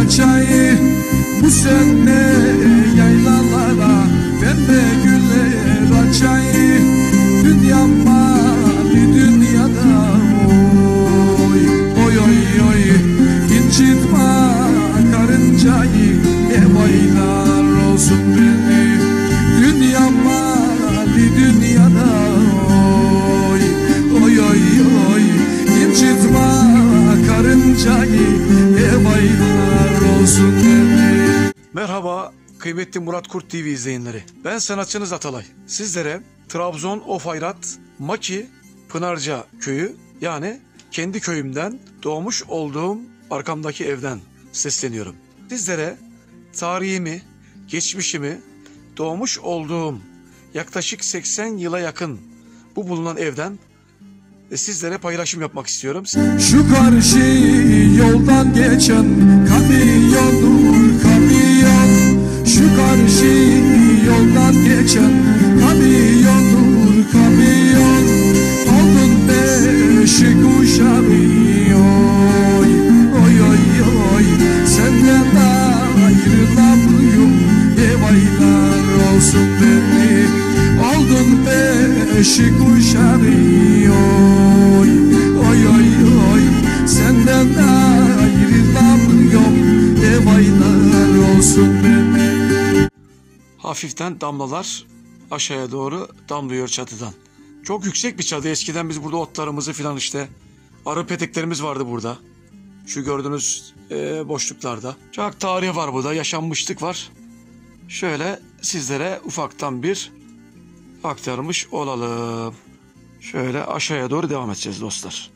açayı. Bu sene yaylalara pembe güller açayı. Dünya mali dünyada oy oy oy oy. İncitme karıncayı, eyvaylar olsun beni. Dünya mali dünyada oy oy oy oy. İncitme karıncayı, eyvaylar olsun beni. Merhaba kıymetli Murat Kurt TV izleyenleri. Ben sanatçınız Atalay. Sizlere Trabzon Ofayrat Maki Pınarca köyü, yani kendi köyümden, doğmuş olduğum arkamdaki evden sesleniyorum. Sizlere tarihimi, geçmişimi, doğmuş olduğum yaklaşık 80 yıla yakın bu bulunan evden sizlere paylaşım yapmak istiyorum. Şu karşı yoldan geçen kamyondur kamyon. Şu karşı yoldan geçen kamyondur kamyon. Oldun beşi kuşağı oy oy oy oy. Senden ayrılamıyorum, eyvaylar olsun beni. Oldun beşi kuşağı oy oy oy oy. Senden ayrılamıyorum, eyvaylar olsun beni. Hafiften damlalar aşağıya doğru damlıyor çatıdan. Çok yüksek bir çadı. Eskiden biz burada otlarımızı filan, işte arı peteklerimiz vardı burada. Şu gördüğünüz boşluklarda. Çok tarih var burada, yaşanmışlık var. Şöyle sizlere ufaktan bir aktarmış olalım. Şöyle aşağıya doğru devam edeceğiz dostlar.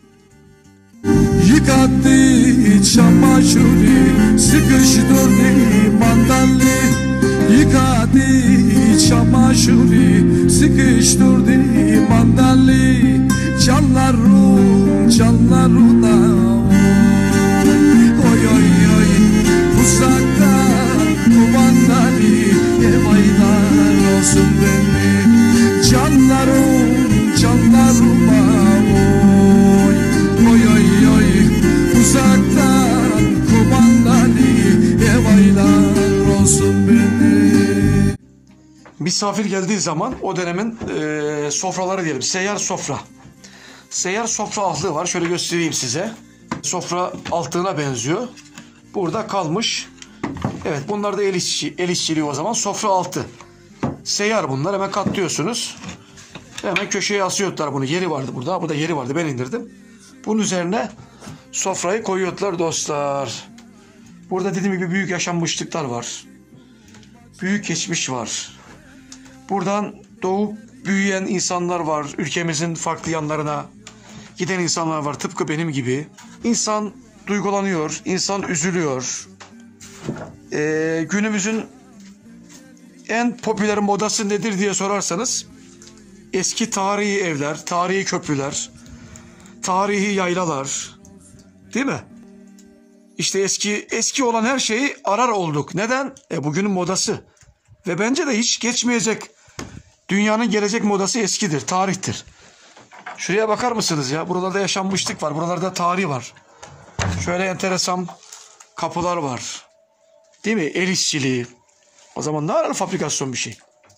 Yıkattı çamaşırı, sıkıştırdı mandalli. Yıkattı çamaşırı, sıkıştırdı mandalli. Canlarım canlarına oy oy oy. Uzaktan kumandali, eyvaylar olsun beni. Canlarım canlarıma oy oy oy oy. Uzaktan kumandali, eyvaylar olsun beni. Misafir geldiği zaman o dönemin sofraları diyelim. Seyyar sofra. Seyyar sofra altlığı var. Şöyle göstereyim size. Sofra altlığına benziyor. Burada kalmış. Evet, bunlar da el işçiliği o zaman. Sofra altı. Seyyar bunlar. Hemen katlıyorsunuz. Hemen köşeye asıyorlar bunu. Yeri vardı burada. Burada yeri vardı. Ben indirdim. Bunun üzerine sofrayı koyuyorlar dostlar. Burada dediğim gibi büyük yaşanmışlıklar var. Büyük geçmiş var. Buradan doğup büyüyen insanlar var. Ülkemizin farklı yanlarına giden insanlar var. Tıpkı benim gibi. İnsan duygulanıyor. İnsan üzülüyor. Günümüzün en popüler modası nedir diye sorarsanız, eski tarihi evler, tarihi köprüler, tarihi yaylalar, değil mi? İşte eski olan her şeyi arar olduk. Neden? Bugünün modası. Ve bence de hiç geçmeyecek. Dünyanın gelecek modası eskidir, tarihtir. Şuraya bakar mısınız ya? Buralarda yaşanmışlık var, buralarda tarih var. Şöyle enteresan kapılar var. Değil mi? El işçiliği. O zaman ne arar fabrikasyon bir şey.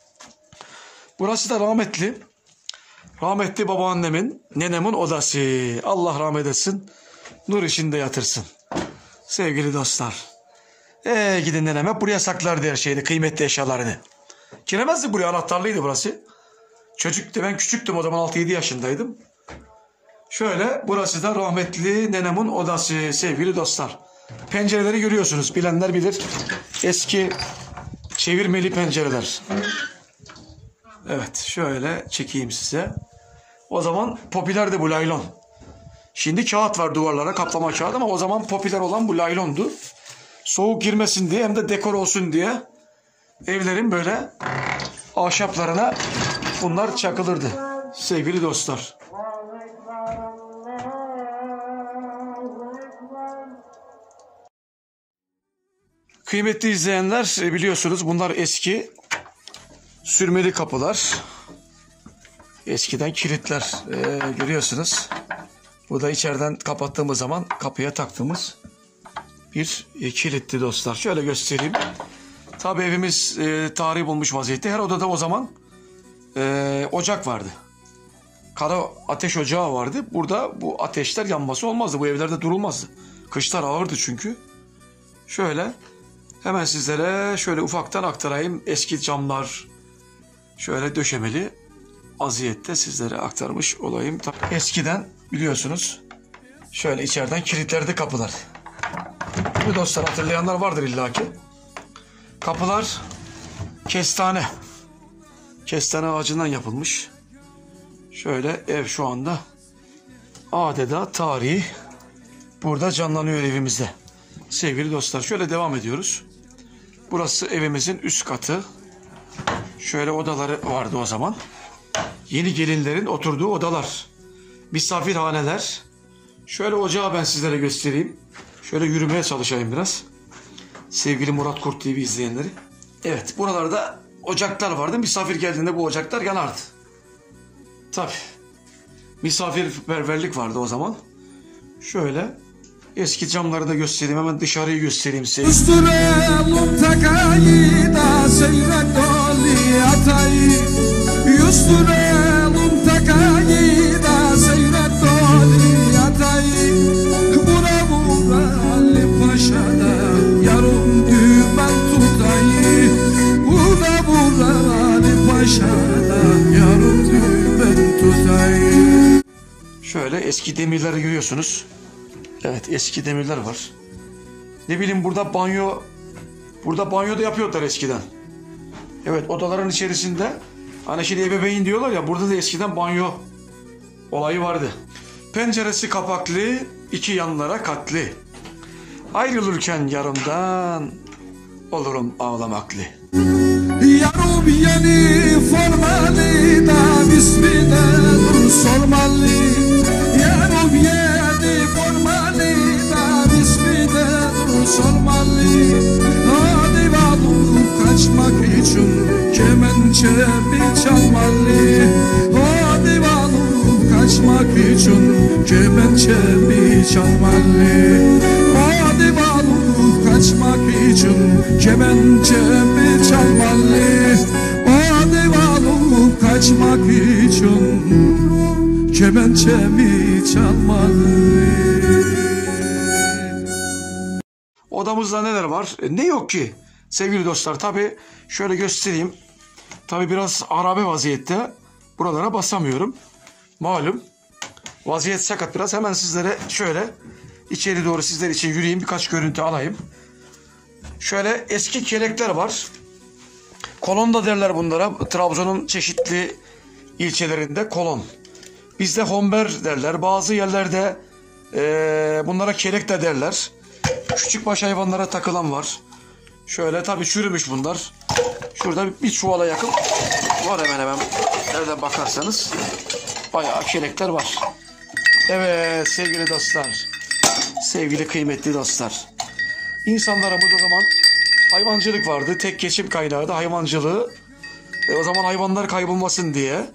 Burası da rahmetli. Rahmetli babaannemin, nenemin odası. Allah rahmet etsin. Nur içinde yatırsın. Sevgili dostlar. Gidin nenem hep buraya saklardı her şeyini, kıymetli eşyalarını. Giremezdi buraya, anahtarlıydı burası. Ben küçüktüm o zaman, 6-7 yaşındaydım. Şöyle, burası da rahmetli nenemin odası sevgili dostlar. Pencereleri görüyorsunuz, bilenler bilir. Eski çevirmeli pencereler. Evet, şöyle çekeyim size. O zaman popülerdi bu laylon. Şimdi kağıt var duvarlara, kaplama kağıt, ama o zaman popüler olan bu laylondu. Soğuk girmesin diye, hem de dekor olsun diye evlerin böyle ahşaplarına bunlar çakılırdı sevgili dostlar. Kıymetli izleyenler, biliyorsunuz bunlar eski sürmeli kapılar. Eskiden kilitler görüyorsunuz. Bu da içeriden kapattığımız zaman kapıya taktığımız bir kilitli dostlar. Şöyle göstereyim. Tabii evimiz tarihi bulmuş vaziyette. Her odada o zaman ocak vardı. Kara ateş ocağı vardı. Burada bu ateşler yanması olmazdı. Bu evlerde durulmazdı. Kışlar ağırdı çünkü. Şöyle hemen sizlere şöyle ufaktan aktarayım. Eski camlar şöyle döşemeli vaziyette sizlere aktarmış olayım. Eskiden biliyorsunuz şöyle içeriden kilitlerdi kapılar. Bu dostlar hatırlayanlar vardır illaki. Kapılar kestane. Kestane ağacından yapılmış. Şöyle ev şu anda adeta tarihi burada canlanıyor evimizde. Sevgili dostlar şöyle devam ediyoruz. Burası evimizin üst katı. Şöyle odaları vardı o zaman. Yeni gelinlerin oturduğu odalar. Misafirhaneler. Şöyle ocağı ben sizlere göstereyim. Şöyle yürümeye çalışayım biraz. Sevgili Murat Kurt TV izleyenleri. Evet buralarda ocaklar vardı. Misafir geldiğinde bu ocaklar yanardı. Tabii. Misafirperverlik vardı o zaman. Şöyle eski camları da göstereyim. Hemen dışarıyı göstereyim size. Yusturelum takayı da seyret doli atayı. Yusturelum takayı da seyret doli atayı. Vura vura Ali Paşa'da yarım dümen tutayı. Vura vura Ali Paşa'da yarım dümen tutayı. Şöyle eski demirleri görüyorsunuz. Evet eski demirler var. Ne bileyim burada banyo. Burada banyo da yapıyorlar eskiden. Evet odaların içerisinde. Hani şimdi ebeveyn diyorlar ya. Burada da eskiden banyo olayı vardı. Penceresi kapaklı. İki yanlara katlı. Ayrılırken yarımdan olurum ağlamaklı. Yarım yeni formalı da bismine dur sormalı. Yarım yeni formalı da bismine dur sormalı. Hadi balık kaçmak için kemençemi çalmalı. Hadi balık kaçmak için kemençemi çalmalı. Hadi balık kaçmak için kemençemi çalmalı. Hadi balık kaçmak için kemençemi çalmalı. Odamızda neler var? Ne yok ki sevgili dostlar. Tabii şöyle göstereyim. Tabii biraz harabe vaziyette. Buralara basamıyorum. Malum. Vaziyet sakat biraz. Hemen sizlere şöyle içeri doğru sizler için yürüyeyim. Birkaç görüntü alayım. Şöyle eski kelekler var. Kolon da derler bunlara. Trabzon'un çeşitli ilçelerinde kolon. Bizde homber derler. Bazı yerlerde bunlara kelek de derler. Küçükbaş hayvanlara takılan var. Şöyle tabii çürümüş bunlar. Şurada bir çuvala yakın var hemen hemen. Nereden bakarsanız bayağı kelekler var. Evet sevgili dostlar. Sevgili kıymetli dostlar. İnsanlarımız o zaman hayvancılık vardı. Tek geçim kaynağı da hayvancılığı. O zaman hayvanlar kaybolmasın diye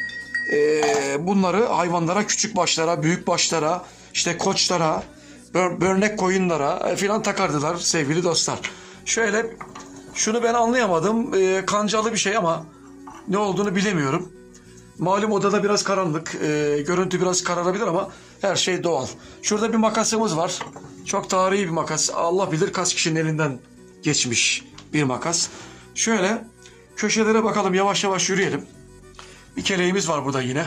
bunları hayvanlara, küçük başlara, büyük başlara, işte koçlara, börnek koyunlara filan takardılar sevgili dostlar. Şöyle şunu ben anlayamadım. Kancalı bir şey ama ne olduğunu bilemiyorum. Malum odada biraz karanlık. Görüntü biraz kararabilir ama her şey doğal. Şurada bir makasımız var. Çok tarihi bir makas. Allah bilir kaç kişinin elinden geçmiş bir makas. Şöyle köşelere bakalım, yavaş yavaş yürüyelim. Bir keleğimiz var burada yine.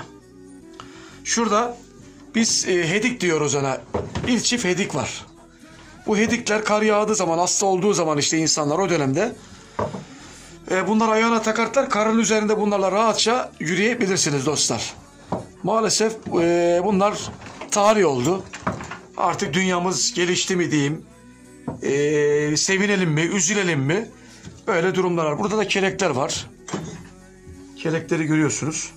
Şurada biz hedik diyoruz ona. Bir çift hedik var. Bu hedikler kar yağdığı zaman, hasta olduğu zaman işte insanlar o dönemde bunlar ayağına takarlar. Karın üzerinde bunlarla rahatça yürüyebilirsiniz dostlar. Maalesef bunlar tarih oldu. Artık dünyamız gelişti mi diyeyim. Sevinelim mi, üzülelim mi? Böyle durumlar var. Burada da kelekler var. Kelekleri görüyorsunuz.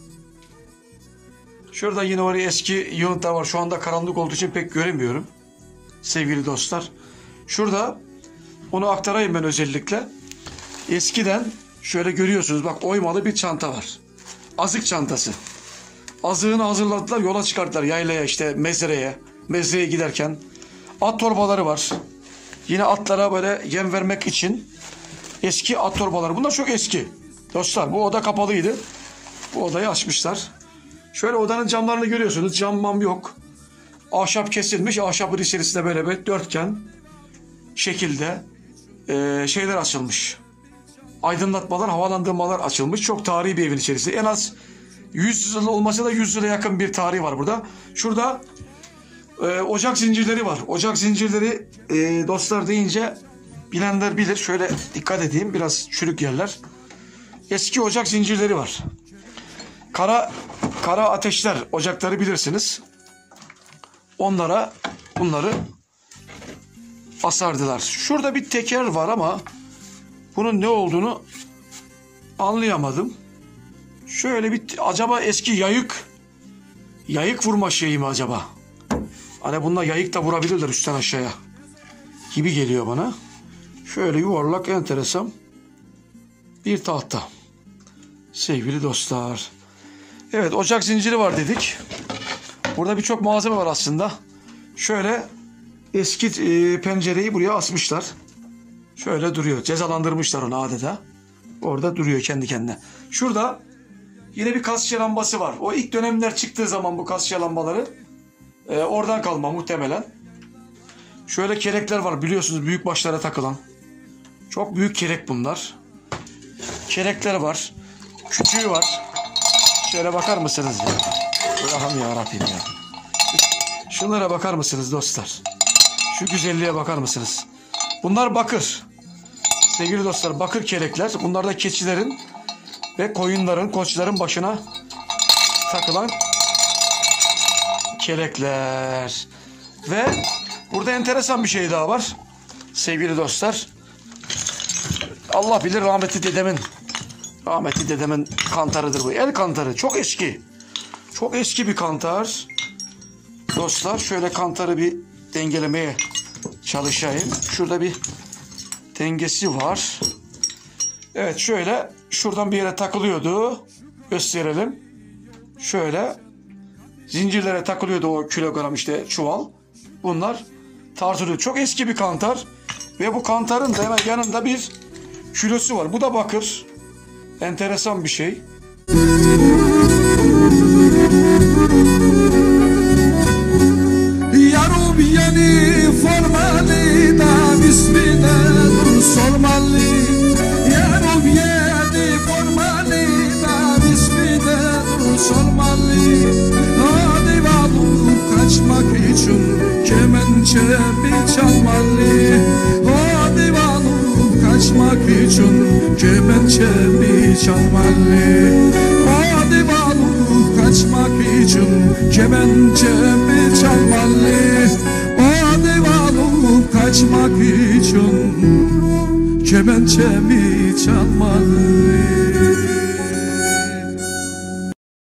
Şurada yine oraya eski yığıntılar var. Şu anda karanlık olduğu için pek göremiyorum. Sevgili dostlar. Şurada onu aktarayım ben özellikle. Eskiden şöyle görüyorsunuz bak oymalı bir çanta var. Azık çantası. Azığını hazırladılar, yola çıkarttılar yaylaya işte mezreye giderken. At torbaları var. Yine atlara böyle yem vermek için eski at torbaları. Bunlar çok eski. Dostlar bu oda kapalıydı. Bu odayı açmışlar. Şöyle odanın camlarını görüyorsunuz. Cam yok. Ahşap kesilmiş. Ahşapın içerisinde böyle bir dörtgen şekilde şeyler açılmış. Aydınlatmalar, havalandırmalar açılmış. Çok tarihi bir evin içerisi. En az 100 yıl olmasa da 100 yıla yakın bir tarihi var burada. Şurada ocak zincirleri var. Ocak zincirleri dostlar deyince bilenler bilir. Şöyle dikkat edeyim. Biraz çürük yerler. Eski ocak zincirleri var. Kara ateşler ocakları bilirsiniz. Bunları asardılar. Şurada bir teker var ama bunun ne olduğunu anlayamadım. Şöyle bir acaba eski yayık vurma şeyi mi acaba? Hani bununla yayık da vurabilirler üstten aşağıya gibi geliyor bana. Şöyle yuvarlak enteresan bir tahta. Sevgili dostlar. Evet, ocak zinciri var dedik. Burada birçok malzeme var aslında. Şöyle eski pencereyi buraya asmışlar. Şöyle duruyor. Cezalandırmışlar onu adeta. Orada duruyor kendi kendine. Şurada yine bir kasya lambası var. O ilk dönemler çıktığı zaman bu kasya lambaları oradan kalma muhtemelen. Şöyle kelekler var biliyorsunuz, büyük başlara takılan. Çok büyük kelek bunlar. Kelekler var. Küçüğü var. Şöyle bakar mısınız ya? Allah'ım ya Rabbim ya. Şunlara bakar mısınız dostlar? Şu güzelliğe bakar mısınız? Bunlar bakır. Sevgili dostlar, bakır kelekler. Bunlar da keçilerin ve koyunların, koçların başına takılan kelekler. Ve burada enteresan bir şey daha var. Sevgili dostlar. Allah bilir rahmetli dedemin kantarıdır bu. El kantarı. Çok eski. Çok eski bir kantar. Dostlar şöyle kantarı bir dengelemeye çalışayım. Şurada bir dengesi var. Evet, şöyle şuradan bir yere takılıyordu. Gösterelim. Şöyle zincirlere takılıyordu o kilogram işte çuval. Bunlar tartılıyor. Çok eski bir kantar. Ve bu kantarın da hemen yanında bir kilosu var. Bu da bakır. Enteresan bir şey. Yarım yeni formalı da bismine dur sormalı. Yarım yeni formalı da bismine dur sormalı. Hadi valup kaçmak için kemençemi çalmalı. Hadi valup kaçmak için kemençemi çalmalı. Hadi valup kaçmak için kemençemi çalmalı. Hadi valup kaçmak için kemençemi çalmalı.